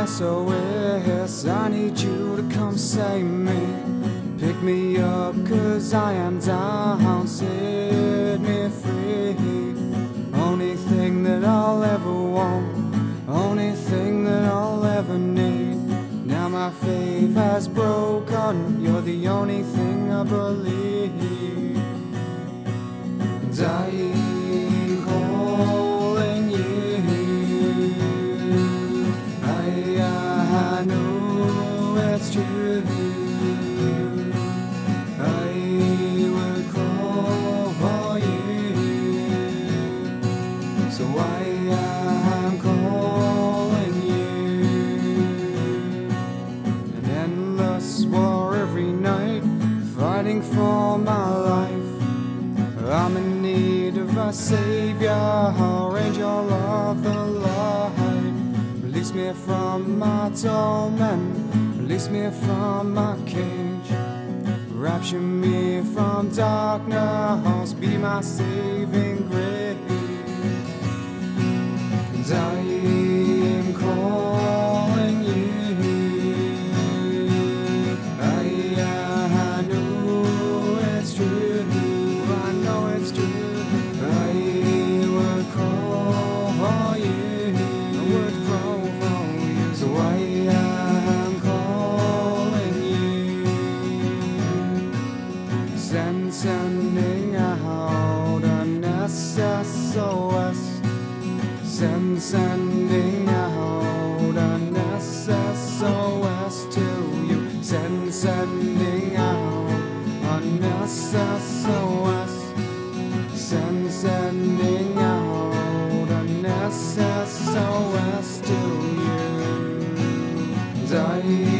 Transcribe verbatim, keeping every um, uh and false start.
S O S. I need you to come save me. Pick me up, cause I am down. Set me free. Only thing that I'll ever want, only thing that I'll ever need. Now my faith has broken, you're the only thing I believe. And I am calling you. I, I know it's true. I will call for you. So I am calling you. An endless war every night, fighting for my life. I'm in need of a savior, angel of the light. Release me from my torment, release me from my cage. Rapture me from darkness, be my saving grace. And I am calling you. I, I know it's true, I know it's true. I would crawl for you, I would crawl for you. So I am calling you. Send, sending out an S O S. Send, sending out an S O S to you. Send, sending out an S O S. Send, sending out an S O S to you. And I